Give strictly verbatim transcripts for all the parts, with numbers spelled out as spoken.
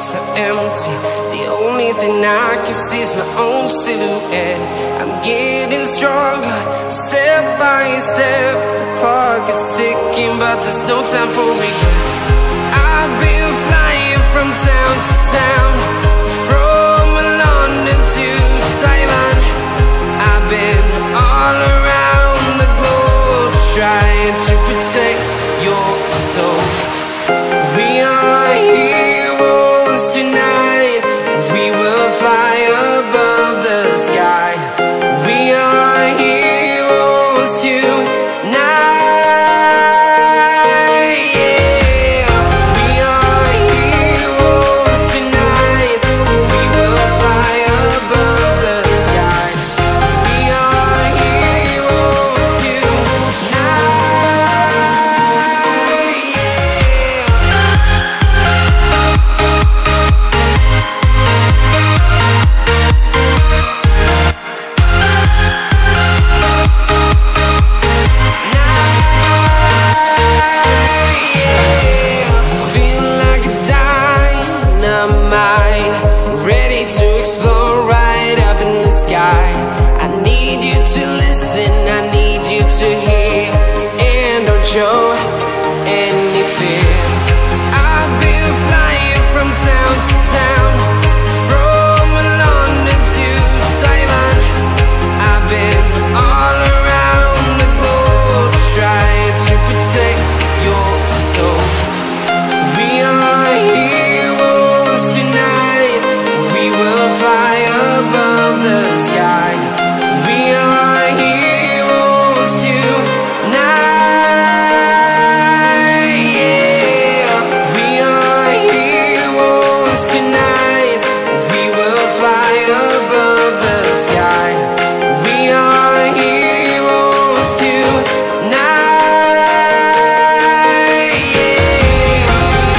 so empty. The only thing I can see is my own silhouette. I'm getting stronger, step by step. The clock is ticking, but there's no time for regrets. I've been flying from town to town, from London to Taiwan. I've been all around the globe, trying to protect your soul. We are heroes tonight. We will fly above the sky. We are heroes tonight. I need you to listen, I need you to hear, and don't show any fear. I've been flying from town to town, from London to Taiwan. I've been all around the globe, trying to protect your soul. We are heroes tonight. We will fly above the sky. We are heroes tonight, yeah. We are heroes tonight. We will fly above the sky. We are heroes tonight, yeah.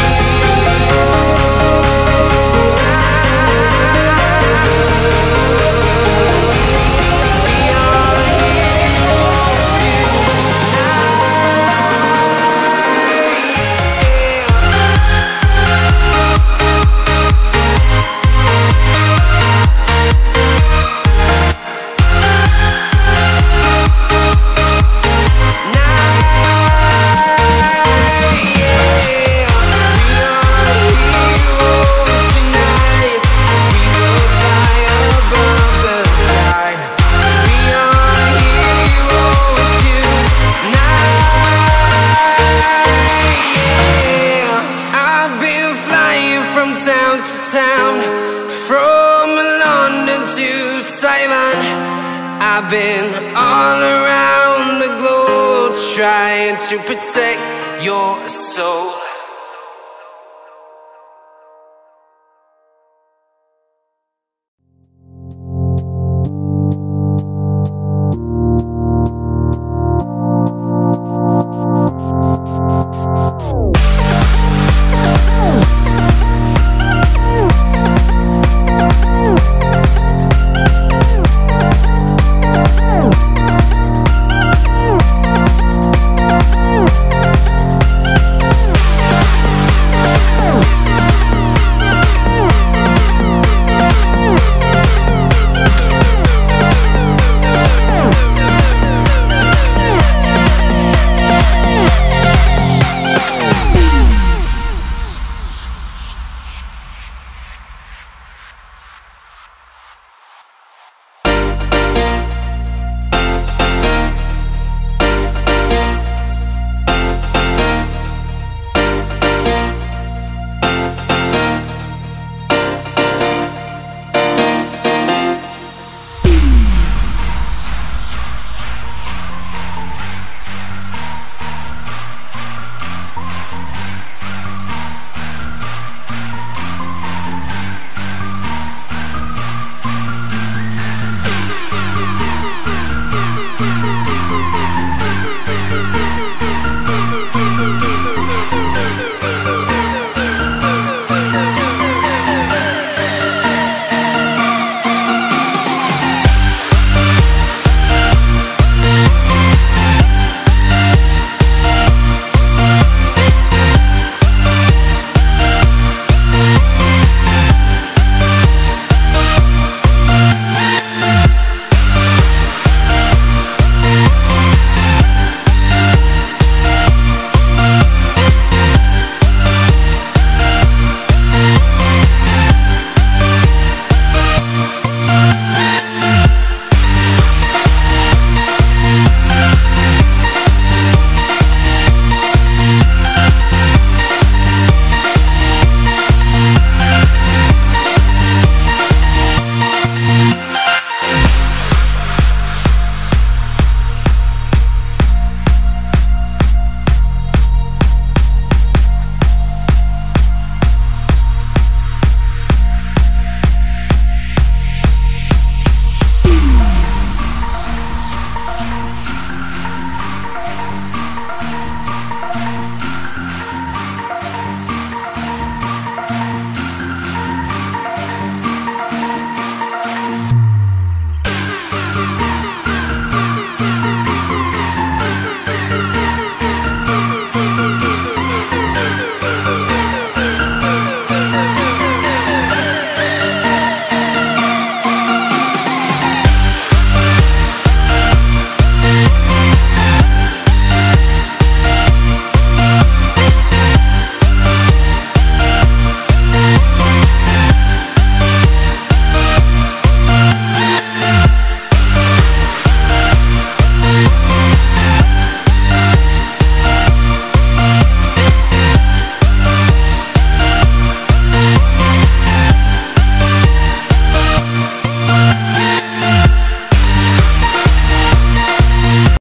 Town to town, from London to Taiwan. I've been all around the globe, trying to protect your soul.